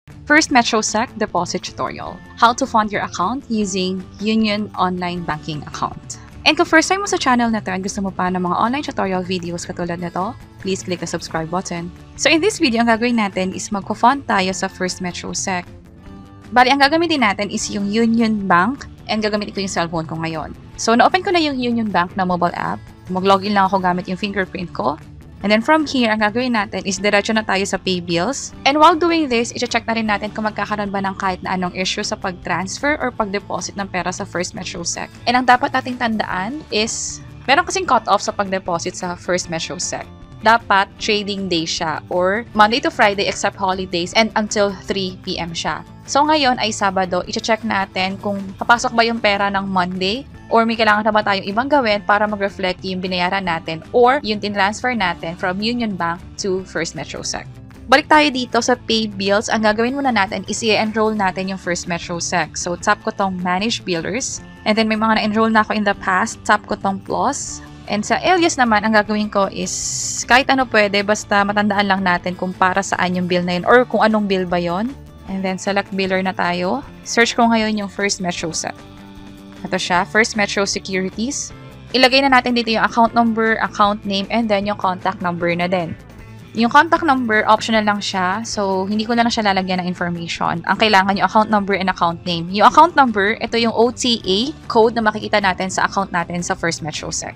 First Metrosec Deposit Tutorial. How to fund your account using Union Online Banking account. And kung first time mo sa channel na to at gusto mo pa ng mga online tutorial videos katulad nito, please click the subscribe button. So in this video, ang gagawin natin is magpo-fund tayo sa First Metrosec. Bali, ang gagamitin natin is yung Union Bank and gagamitin ko yung cellphone ko ngayon. So na-open ko na yung Union Bank na mobile app. Mag-login lang ako gamit yung fingerprint ko. And then from here, ang gagawin natin is diretso na tayo sa pay bills. And while doing this, i-check na rin natin kung magkakaroon ba ng kahit na anong issue sa pag-transfer or pag-deposit ng pera sa First Metrosec. And ang dapat nating tandaan is, meron kasing cut-off sa pag-deposit sa First Metrosec. Dapat trading day siya or Monday to Friday except holidays and until 3 p.m. siya. So ngayon ay Sabado, i-check natin kung papasok ba yung pera ng Monday or may kailangan na ba tayong ibang gawin para mag-reflect yung binayaran natin or yung tinransfer natin from Union Bank to First Metrosec. Balik tayo dito sa pay bills. Ang gagawin muna natin is i-enroll natin yung First Metrosec. So tap ko tong Manage Billers. And then may mga na-enroll na ako in the past. Tap ko tong Plus. And sa alias naman, ang gagawin ko is kahit ano pwede, basta matandaan lang natin kung para saan yung bill na yun or kung anong bill ba yon. And then select biller na tayo. Search ko ngayon yung First Metrosec. Ito siya, First Metro Securities. Ilagay na natin dito yung account number, account name, and then yung contact number na din. Yung contact number, optional lang siya. So, hindi ko na lang siya lalagyan ng information. Ang kailangan yung account number and account name. Yung account number, ito yung OTA code na makikita natin sa account natin sa First Metrosec.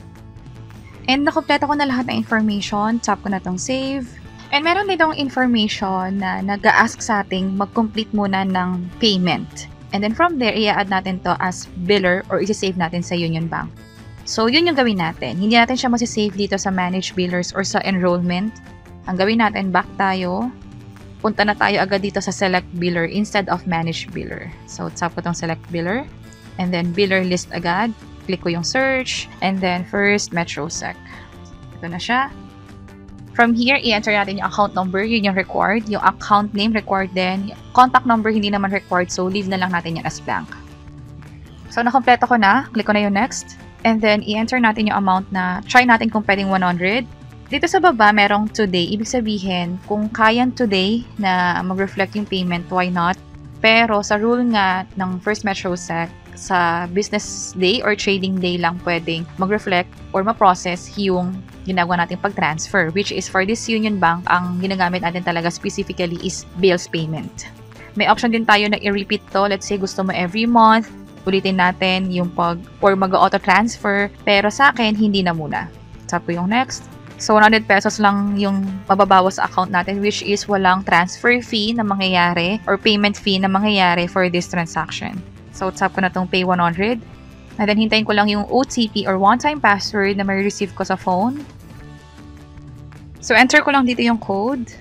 And nakompleto ko na lahat ng information. Tap ko na tong save. And meron ditong information na nag-a-ask sa ating mag-complete muna ng payment. And then from there, i-add natin to as biller or isi-save natin sa Union Bank. So, yun yung gawin natin. Hindi natin siya masisave dito sa Manage Billers or sa Enrollment. Ang gawin natin, back tayo. Punta na tayo agad dito sa Select Biller instead of Manage Biller. So, tap ko tong Select Biller. And then, Biller List agad. Click ko yung Search. And then, First Metrosec. Ito na siya. From here, i-enter natin yung account number, yun yung required. Yung account name, required din. Contact number, hindi naman required, so leave na lang natin yan as blank. So, nakompleto ko na. Click ko na yung next. And then, i-enter natin yung amount na try natin kung pwedeng 100. Dito sa baba, merong today. Ibig sabihin, kung kayan today na mag-reflect yung payment, why not? Pero sa rule nga ng First Metrosec, sa business day or trading day lang pwedeng mag-reflect or ma-process yung ginagawa natin pag-transfer, which is for this Union Bank, ang ginagamit natin talaga specifically is bills payment. May option din tayo na i-repeat to. Let's say gusto mo every month, ulitin natin yung or mag-auto transfer, pero sa akin, hindi na muna. Tap ko yung next. So, 100 pesos lang yung mababawas sa account natin, which is walang transfer fee na mangyayari or payment fee na mangyayari for this transaction. So, tap ko na itong pay 100. And then, hintayin ko lang yung OTP or one-time password na may receive ko sa phone. So, enter ko lang dito yung code.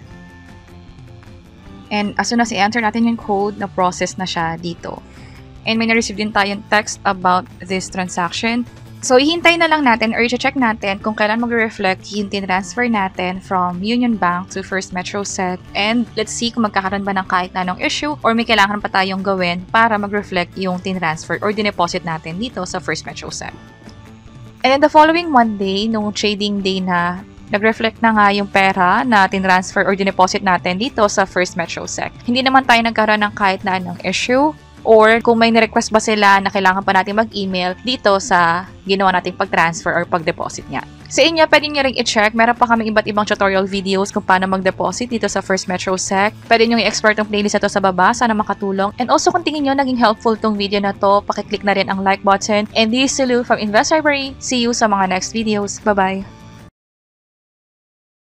And as soon as i-enter natin yung code, na-process na siya dito. And may na-receive din tayong text about this transaction. So, ihintay na lang natin or i-check natin kung kailan mag-reflect yung tin-transfer natin from Union Bank to First Metrosec. And let's see kung magkakaroon ba ng kahit na anong issue or may kailangan pa tayong gawin para mag-reflect yung tin-transfer or dineposit natin dito sa First Metrosec. And then the following Monday, nung trading day na, nag-reflect na nga yung pera na tin-transfer or dineposit natin dito sa First Metrosec. Hindi naman tayo nagkaroon ng kahit na anong issue. Or kung may ni-request ba sila na kailangan pa natin mag-email dito sa ginawa nating pag-transfer or pag-deposit niya. Sa inyo, pwede nyo rin i-check. Meron pa kami iba't ibang tutorial videos kung paano mag-deposit dito sa First Metrosec. Pwede nyo i-export ang playlist ito sa baba. Sana makatulong. And also, kung tingin nyo naging helpful tong video na to, pakiclick na rin ang like button. And this is Sulu from Investlibrary. See you sa mga next videos. Bye-bye!